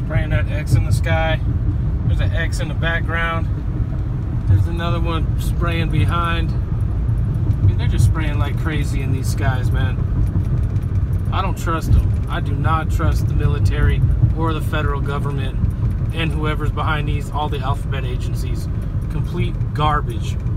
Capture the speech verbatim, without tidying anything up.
spraying that X in the sky. There's an X in the background. There's another one spraying behind. I mean, they're just spraying like crazy in these skies, man. I don't trust them. I do not trust the military or the federal government and whoever's behind these, all the alphabet agencies. Complete garbage.